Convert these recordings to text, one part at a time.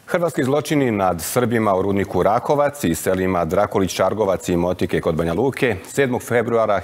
Hrvatski zločini nad Srbima u rudniku Rakovac i selima Drakolić, Čargovac i Motike kod Banja Luke 7. februara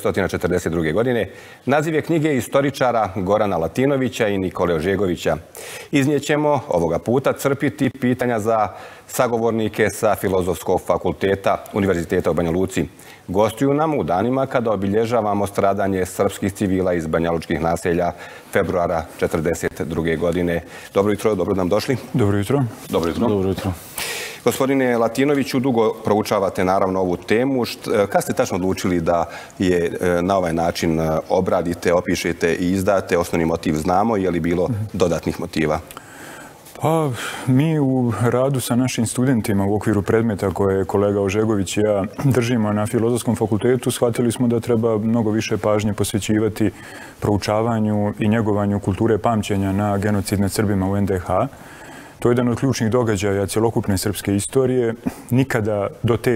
1942. godine naziv je knjige istoričara Gorana Latinovića i Nikole Ožegovića. Iznijećemo ovoga puta crpiti pitanja za sagovornike sa Filozofskog fakulteta Univerziteta u Banja Luci. Gostuju nam u danima kada obilježavamo stradanje srpskih civila iz banjalučkih naselja februara 1942. godine. Dobro jutro, dobro nam došli. Dobro jutro. Dobro jutro. Dobro jutro. Gospodine Latinoviću, dugo proučavate naravno ovu temu. Kad ste tačno odlučili da je na ovaj način obradite, opišete i izdate? Osnovni motiv znamo, je li bilo dodatnih motiva? Pa, mi u radu sa našim studentima u okviru predmeta koje kolega Ožegović i ja držimo na Filozofskom fakultetu shvatili smo da treba mnogo više pažnje posvećivati proučavanju i njegovanju kulture pamćenja na genocid nad Srbima u NDH. To je jedan od ključnih događaja cjelokupne srpske istorije. Nikada do te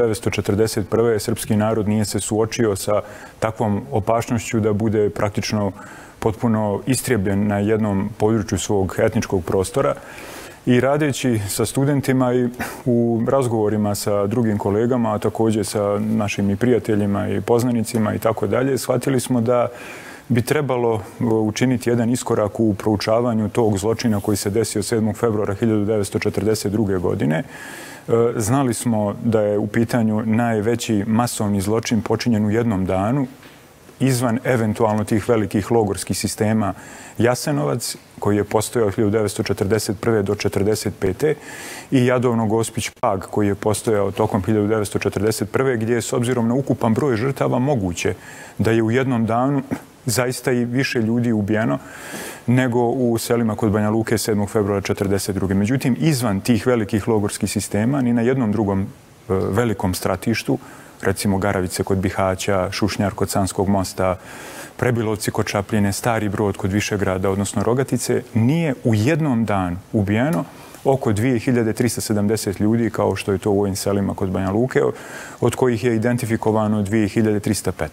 1941. srpski narod nije se suočio sa takvom opašnošću da bude praktično potpuno istrijebljen na jednom području svog etničkog prostora. I radeći sa studentima i u razgovorima sa drugim kolegama, a također sa našim i prijateljima i poznanicima i tako dalje, shvatili smo da bi trebalo učiniti jedan iskorak u proučavanju tog zločina koji se desio 7. februara 1942. godine. Znali smo da je u pitanju najveći masovni zločin počinjen u jednom danu, izvan eventualno tih velikih logorskih sistema Jasenovac, koji je postojao od 1941. do 1945. i Jadovno-Gospić-Pag, koji je postojao tokom 1941. gdje je s obzirom na ukupan broj žrtava moguće da je u jednom danu zaista i više ljudi ubijeno nego u selima kod Banja Luke 7. februara 1942. Međutim, izvan tih velikih logorskih sistema, ni na jednom drugom velikom stratištu, recimo Garavice kod Bihaća, Šušnjar kod Sanskog mosta, Prebilovci kod Čapljine, Stari Brod kod Višegrada, odnosno Rogatice, nije u jednom danu ubijeno oko 2370 ljudi, kao što je to u ovim selima kod Banja Luke, od kojih je identifikovano 2315.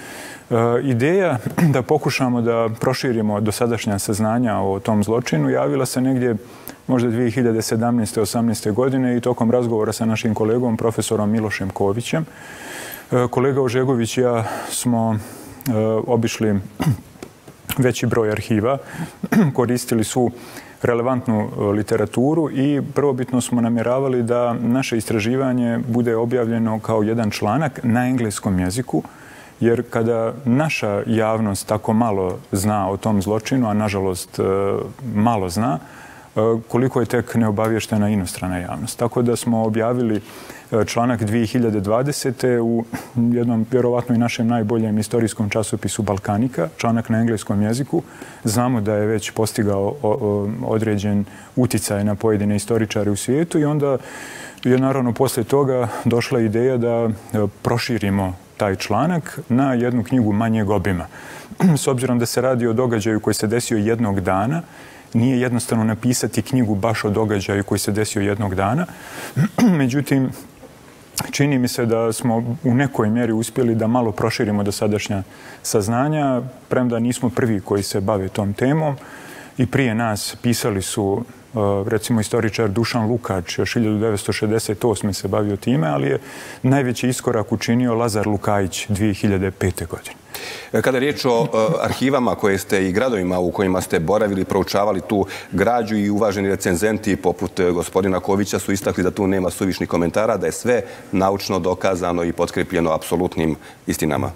Ideja da pokušamo da proširimo dosadašnja saznanja o tom zločinu javila se negdje možda 2017. 18. godine i tokom razgovora sa našim kolegom, profesorom Milošem Kovićem. Kolega Ožegović i ja smo obišli veći broj arhiva, koristili svu relevantnu literaturu i prvobitno smo namjeravali da naše istraživanje bude objavljeno kao jedan članak na engleskom jeziku, jer kada naša javnost tako malo zna o tom zločinu, a nažalost malo zna, koliko je tek neobavještena inostrana javnost. Tako da smo objavili članak 2020. u jednom, vjerovatno i našem najboljem istorijskom časopisu Balkanika, članak na engleskom jeziku. Znamo da je već postigao određen uticaj na pojedine istoričare u svijetu i onda je naravno poslije toga došla ideja da proširimo taj članak na jednu knjigu manjeg obima. S obzirom da se radi o događaju koji se desio jednog dana, nije jednostavno napisati knjigu baš o događaju koji se desio jednog dana. Međutim, čini mi se da smo u nekoj mjeri uspjeli da malo proširimo dosadašnja saznanja, premda nismo prvi koji se bave tom temom. I prije nas pisali su, recimo, istoričar Dušan Lukač, još 1968. se bavio time, ali je najveći iskorak učinio Lazar Lukajić 2005. godine. Kada je riječ o arhivama koje ste i gradovima u kojima ste boravili, proučavali tu građu i uvaženi recenzenti poput gospodina Kovića su istakli da tu nema suvišnih komentara, da je sve naučno dokazano i potkrepljeno apsolutnim istinama.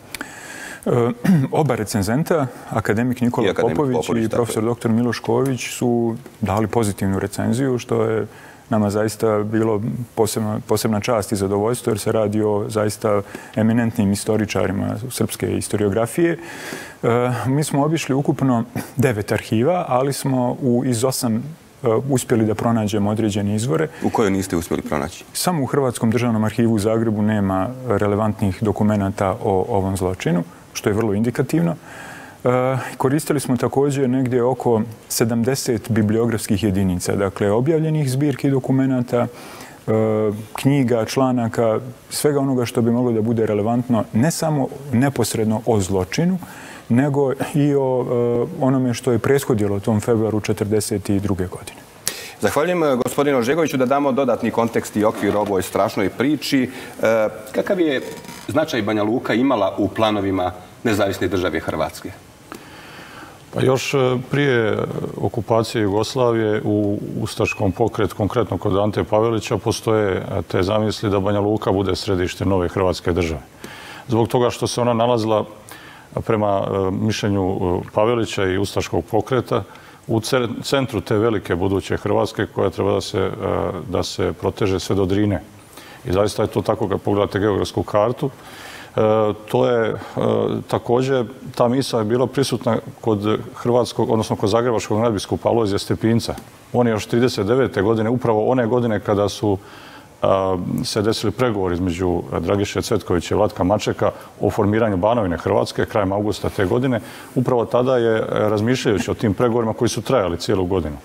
Oba recenzenta, akademik Nikola Popović i profesor dr. Miloš Ković, su dali pozitivnu recenziju, što je nama zaista bilo posebna čast i zadovoljstvo, jer se radi o zaista eminentnim istoričarima srpske historiografije. Mi smo obišli ukupno 9 arhiva, ali smo iz 8 uspjeli da pronađemo određene izvore. U kojoj niste uspjeli pronaći? Samo u Hrvatskom državnom arhivu u Zagrebu nema relevantnih dokumenata o ovom zločinu, što je vrlo indikativno. Koristili smo također negdje oko 70 bibliografskih jedinica, dakle objavljenih zbirki dokumenata, knjiga, članaka, svega onoga što bi moglo da bude relevantno ne samo neposredno o zločinu, nego i o onome što je prethodilo tom februaru 1942. godine. Zahvaljujem gospodinu Ožegoviću da damo dodatni kontekst i okvir ovoj strašnoj priči. Kakav je značaj Banja Luka imala u planovima nezavisne države Hrvatske? Pa još prije okupacije Jugoslavije u ustaškom pokretu, konkretno kod Ante Pavelića, postoje te zamisli da Banja Luka bude središte nove Hrvatske države. Zbog toga što se ona nalazila prema mišljenju Pavelića i ustaškog pokreta u centru te velike buduće Hrvatske koja treba da se proteže sve do Drine. I zaista je to tako kad pogledate geografsku kartu. To je također, ta misao je bila prisutna kod hrvatskog, odnosno kod zagrebačkog nadbiskupa Alojzija Stepinca. On je još 1939. godine, upravo one godine kada su se desili pregovori između Dragiše Cvetkovića i Vlatka Mačeka o formiranju Banovine Hrvatske krajem augusta te godine. Upravo tada je, razmišljajući o tim pregovorima koji su trajali cijelu godinu,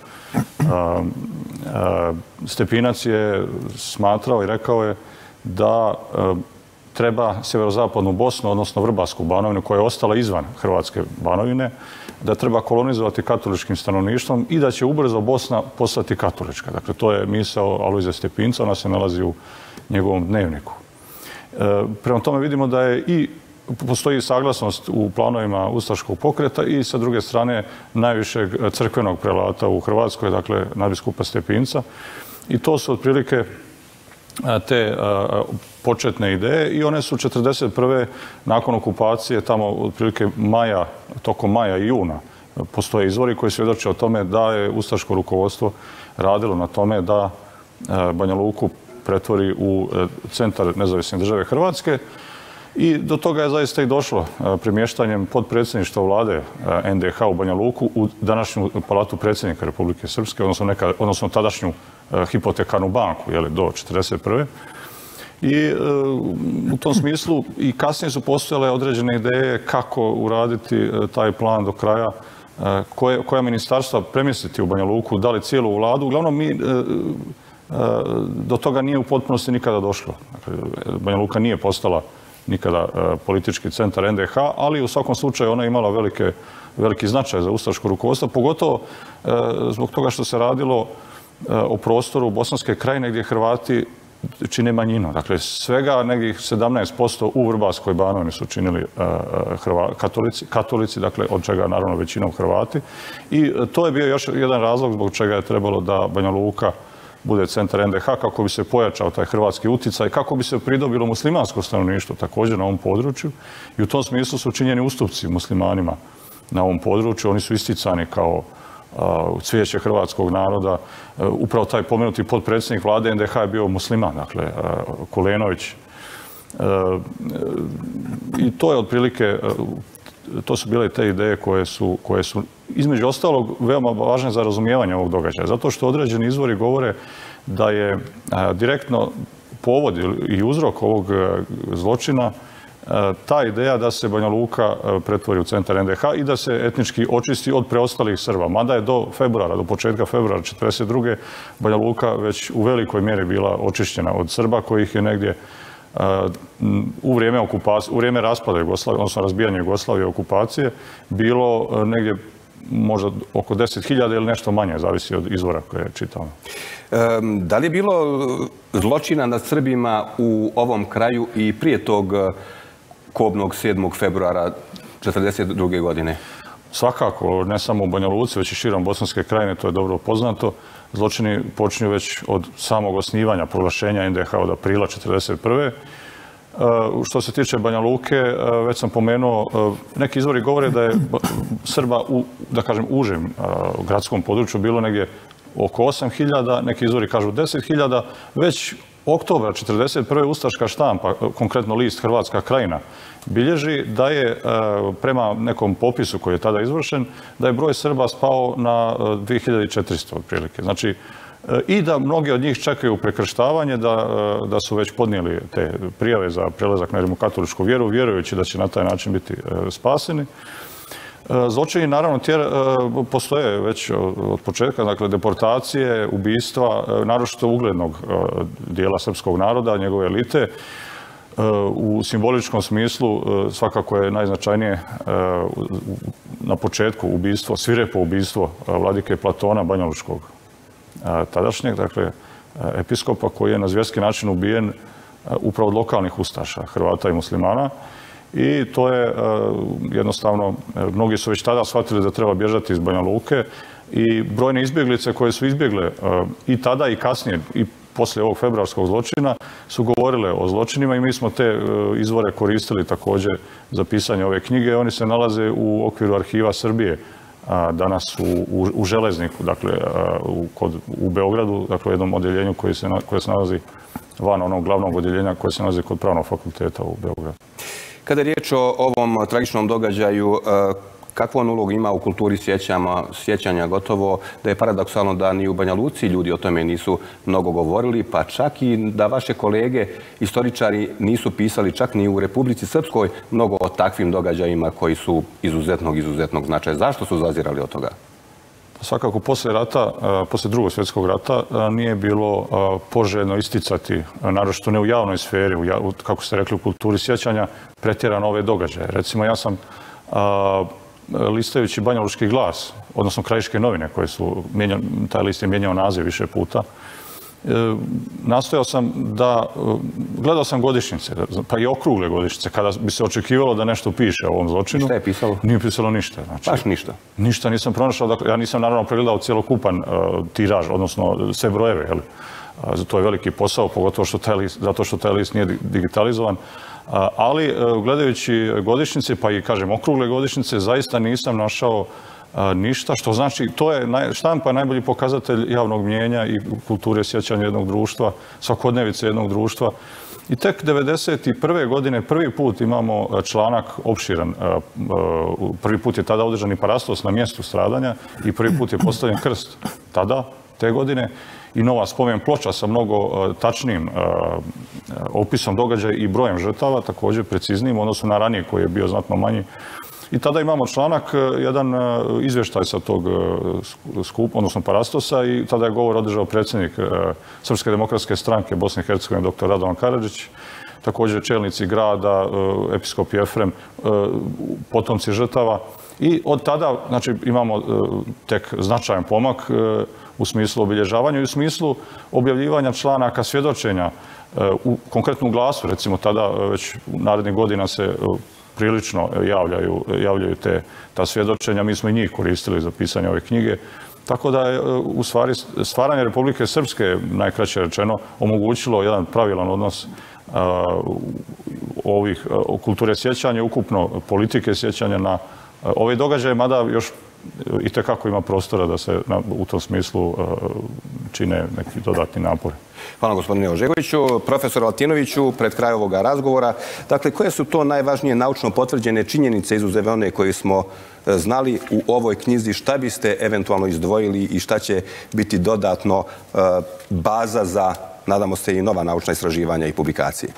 Stepinac je smatrao i rekao je da treba sjeverozapadnu Bosnu, odnosno Vrbasku Banovinu, koja je ostala izvan Hrvatske Banovine, da treba kolonizovati katoličkim stanovništvom i da će ubrzo Bosna postati katolička. Dakle, to je misao Alojzija Stepinca, ona se nalazi u njegovom dnevniku. Prema tome vidimo da je i postoji saglasnost u planovima ustaškog pokreta i sa druge strane najvišeg crkvenog prelata u Hrvatskoj, dakle nadbiskupa Stepinca. I to su otprilike te početne ideje i one su 1941. nakon okupacije, tamo otprilike tokom maja i juna, postoje izvori koji svjedoče o tome da je ustaško rukovodstvo radilo na tome da Banja Luku pretvori u centar nezavisne države Hrvatske. I do toga je zaista i došlo premještanjem podpredsjedništva vlade NDH u Banja Luku u današnju palatu predsjednika Republike Srpske, odnosno tadašnju hipotekarnu banku do 1941. I u tom smislu i kasnije su postojale određene ideje kako uraditi taj plan do kraja, koja ministarstva premjestiti u Banja Luku, da li cijelu vladu. Uglavnom, do toga nije u potpunosti nikada došlo. Banja Luka nije postala nikada politički centar NDH, ali u svakom slučaju ona je imala veliki značaj za ustaško rukovodstvo, pogotovo zbog toga što se radilo o prostoru Bosanske krajine gdje Hrvati čine manjinu. Dakle, svega nekih 17% u Vrbaskoj Banovini su činili katolici, dakle, od čega naravno većinom Hrvati. I to je bio još jedan razlog zbog čega je trebalo da Banja Luka bude centar NDH, kako bi se pojačao taj hrvatski utjecaj, kako bi se pridobilo muslimansko stanovništvo također na ovom području. I u tom smislu su činjeni ustupci muslimanima na ovom području. Oni su isticani kao cvijeće hrvatskog naroda. Upravo taj pomenuti podpredsjednik vlade NDH je bio musliman, dakle, Kulenović. I to je otprilike, to su bile te ideje koje su između ostalog veoma važne za razumijevanje ovog događaja. Zato što određeni izvori govore da je direktno povod i uzrok ovog zločina ta ideja da se Banja Luka pretvori u centar NDH i da se etnički očisti od preostalih Srba. Mada je do početka februara 1942. Banja Luka već u velikoj mjeri bila očišćena od Srba, kojih je negdje u vrijeme raspada Jugoslavije, odnosno razbijanja Jugoslavije i okupacije, bilo negdje možda oko 10.000 ili nešto manje, zavisi od izvora koje čitamo. Da li je bilo zločina nad Srbima u ovom kraju i prije tog kobnog 7. februara 1942. godine? Svakako, ne samo u Banja Luci, već i širom Bosanske krajine, to je dobro poznato. Zločini počinju već od samog osnivanja, proglašenja NDH od aprila 1941. Što se tiče Banja Luke, već sam pomenuo, neki izvori govore da je Srba u, da kažem, užem gradskom području bilo negdje oko 8.000, neki izvori kažu 10.000, već oktobra 1941. ustaška štampa, konkretno list Hrvatska krajina, bilježi da je prema nekom popisu koji je tada izvršen, da je broj Srba spao na 2400 otprilike. Znači, i da mnogi od njih čekaju prekrštavanje, da su već podnijeli te prijave za prelazak na rimokatoličku vjeru, vjerujući da će na taj način biti spaseni. Zločini, naravno, postoje već od početka, dakle, deportacije, ubistva, naročito uglednog dijela srpskog naroda, njegove elite. U simboličkom smislu svakako je najznačajnije na početku ubistvo, svirepo ubistvo vladike Platona Banjalučkog. tadašnjeg, dakle, episkopa koji je na zvjerski način ubijen upravo od lokalnih ustaša, Hrvata i muslimana. I to je jednostavno, mnogi su već tada shvatili da treba bježati iz Banja Luke i brojne izbjeglice koje su izbjegle i tada i kasnije i poslije ovog februarskog zločina su govorile o zločinima i mi smo te izvore koristili također za pisanje ove knjige. Oni se nalaze u okviru arhiva Srbije danas u Železniku, dakle u Beogradu, dakle u jednom odjeljenju koje se nalazi van onog glavnog odjeljenja koje se nalazi kod Pravnog fakulteta u Beogradu. Kada je riječ o ovom tragičnom događaju, kakvu on ulogu ima u kulturi sjećanja, gotovo da je paradoksalno da ni u Banja Luci ljudi o tome nisu mnogo govorili, pa čak i da vaše kolege, istoričari, nisu pisali čak ni u Republici Srpskoj mnogo o takvim događajima koji su izuzetnog značaja. Zašto su zazirali od toga? Svakako, poslije rata, poslije Drugog svjetskog rata, nije bilo poželjno isticati, naročito ne u javnoj sferi, kako ste rekli, u kulturi sjećanja, pretjerano ove događaje. Recimo, ja sam listajući Banjalučki glas, odnosno Krajiške novine, koje su, taj list je mijenjao naziv više puta, nastojao sam da, gledao sam godišnjice, pa i okrugle godišnjice, kada bi se očekivalo da nešto piše o ovom zločinu. Šta je pisalo? Nije pisalo ništa. Znači, baš ništa? Ništa nisam pronašao, dakle, ja nisam naravno pregledao cijelokupan tiraž, odnosno sve brojeve, jel? To je veliki posao, pogotovo zato što taj list nije digitalizovan. Ali gledajući godišnjice, pa i kažem okrugle godišnjice, zaista nisam našao ništa, što znači, to je štampa najbolji pokazatelj javnog mnijenja i kulture sjećanja jednog društva, svakodnevice jednog društva. I tek 1991. godine prvi put imamo članak opširan. Prvi put je tada održan i parastos na mjestu stradanja i prvi put je postavljen krst tada, te godine, i nova spomen ploča sa mnogo tačnim opisom događaja i brojem žrtava, također preciznijim, odnosno na ranije koji je bio znatno manji. I tada imamo članak, jedan izvještaj sa tog skupa, odnosno parastosa, i tada je govor održao predsjednik Srpske demokratske stranke Bosne i Hercegovine, dr. Radovan Karadžić, također čelnici grada, episkop Jefrem, potomci žrtava. I od tada, znači, imamo tek značajan pomak u smislu obilježavanja i u smislu objavljivanja članaka svjedočenja konkretno u Glasu. Recimo, tada već narednih godina se prilično javljaju ta svjedočenja. Mi smo i njih koristili za pisanje ove knjige. Tako da je u stvari stvaranje Republike Srpske, najkraće rečeno, omogućilo jedan pravilan odnos ovih kulture sjećanja, ukupno politike sjećanja na ove događaje, mada još itekako ima prostora da se u tom smislu čine neki dodatni napori. Hvala gospodine Ožegoviću. Profesor Latinoviću, pred kraj ovoga razgovora, dakle, koje su to najvažnije naučno potvrđene činjenice izuzev one koje smo znali u ovoj knjizi, šta biste eventualno izdvojili i šta će biti dodatno baza za, nadamo se, i nova naučna istraživanja i publikacije?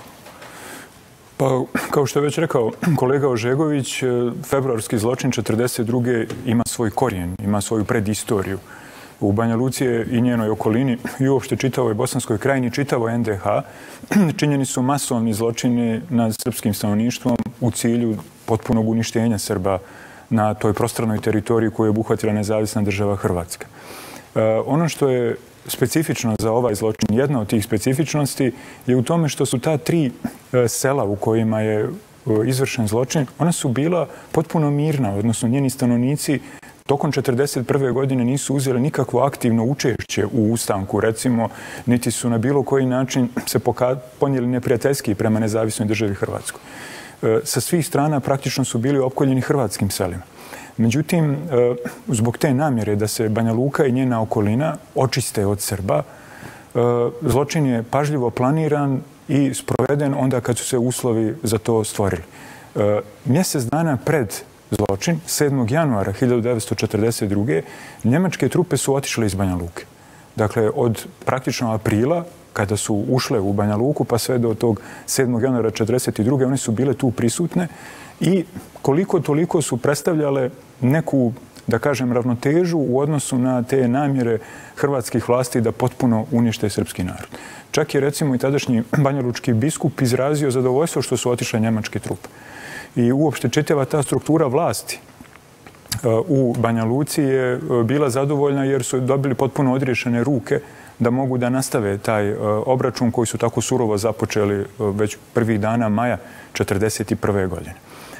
Pa, kao što je već rekao kolega Ožegović, februarski zločin 1942. ima svoj korijen, ima svoju predistoriju. U Banja Luci i njenoj okolini i uopšte čitavoj Bosanskoj krajini, čitavoj NDH, činjeni su masovni zločini nad srpskim stanovništvom u cilju potpunog uništenja Srba na toj prostranoj teritoriji koju je obuhvatila nezavisna država Hrvatska. Ono što je specifično za ovaj zločin, jedna od tih specifičnosti je u tome što su ta tri sela u kojima je izvršen zločin, ona su bila potpuno mirna, odnosno njeni stanovnici tokom 1941. godine nisu uzeli nikakvo aktivno učešće u ustanku, recimo, niti su na bilo koji način se ponijeli neprijateljski prema nezavisnoj državi Hrvatskoj. Sa svih strana praktično su bili opkoljeni hrvatskim selima. Međutim, zbog te namjere da se Banja Luka i njena okolina očiste od Srba, zločin je pažljivo planiran i sproveden onda kad su se uslovi za to stvorili. Mjesec dana pred zločin, 7. januara 1942. njemačke trupe su otišle iz Banja Luke. Dakle, od praktično aprila, kada su ušle u Banja Luku, pa sve do tog 7. januara 1942. one su bile tu prisutne i koliko toliko su predstavljale neku, da kažem, ravnotežu u odnosu na te namjere hrvatskih vlasti da potpuno unište srpski narod. Čak je, recimo, i tadašnji banjalučki biskup izrazio zadovoljstvo što su otišle njemačke trupe. I uopšte čitava ta struktura vlasti u Banja Luci je bila zadovoljna jer su dobili potpuno odriješene ruke da mogu da nastave taj obračun koji su tako surovo započeli već prvih dana maja 1941. godine.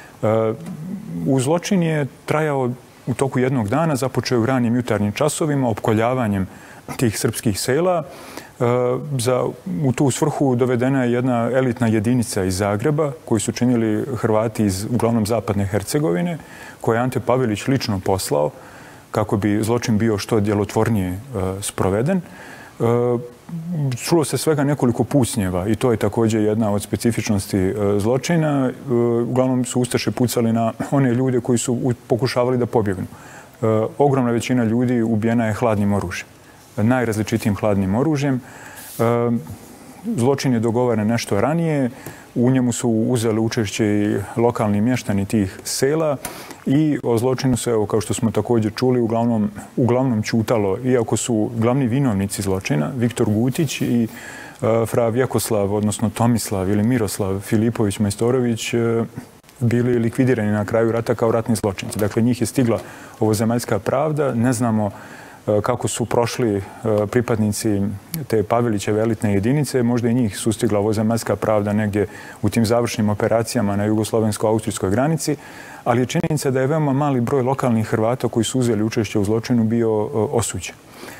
Zločin je trajao u toku jednog dana, započeo u ranim jutarnjim časovima, opkoljavanjem tih srpskih sela. U tu svrhu dovedena je jedna elitna jedinica iz Zagreba koju su činili Hrvati iz uglavnom zapadne Hercegovine, koje je Ante Pavelić lično poslao kako bi zločin bio što djelotvornije sproveden. Čulo se svega nekoliko pucnjeva i to je također jedna od specifičnosti zločina. Uglavnom su ustaše pucali na one ljude koji su pokušavali da pobjegnu. Ogromna većina ljudi ubijena je hladnim oružjem. Najrazličitijim hladnim oružjem. Zločin je dogovoren nešto ranije. U njemu su uzeli učešće i lokalni mještani tih sela i o zločinu se, kao što smo također čuli, uglavnom ćutalo, iako su glavni vinovnici zločina, Viktor Gutić i fra Vjekoslav, odnosno Tomislav ili Miroslav Filipović Majstorović, bili likvidirani na kraju rata kao ratni zločinci. Dakle, njih je stigla ovozemaljska pravda. Ne znamo kako su prošli pripadnici te Pavelićeve elitne jedinice. Možda i njih sustigla ovozemaljska pravda negdje u tim završnim operacijama na jugoslovensko-austrijskoj granici, ali je činjenica da je veoma mali broj lokalnih Hrvata koji su uzeli učešće u zločinu bio osuđen.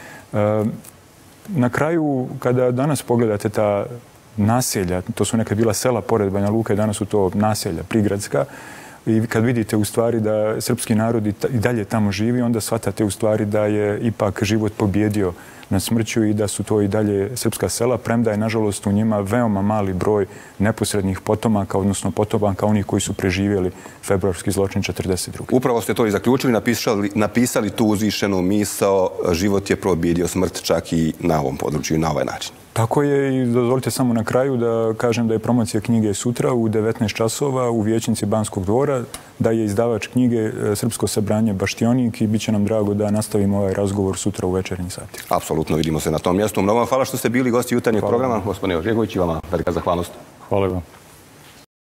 Na kraju, kada danas pogledate ta naselja, to su nekad bila sela pored Banja Luke, danas su to naselja prigradska, i kad vidite u stvari da srpski narod i dalje tamo živi, onda shvatate u stvari da je ipak život pobjedio nad smrću i da su to i dalje srpska sela, premda je nažalost u njima veoma mali broj neposrednih potomaka, odnosno potomaka onih koji su preživjeli februarski zločin 1942. Upravo ste to i zaključili, napisali tu uzvišenu misao, život je pobjedio smrt čak i na ovom području i na ovaj način. Tako je i dozvolite samo na kraju da kažem da je promocija knjige sutra u 19 časova u vijećnici Banskog dvora, da je izdavač knjige Srpsko sabranje Baštionik i bit će nam drago da nastavimo ovaj razgovor sutra u večernjim satima. Apsolutno, vidimo se na tom mjestu. Mnogo vam hvala što ste bili gosti jutarnjeg programa. Gospodine Ožegović, i vama velika zahvalnost. Hvala vam.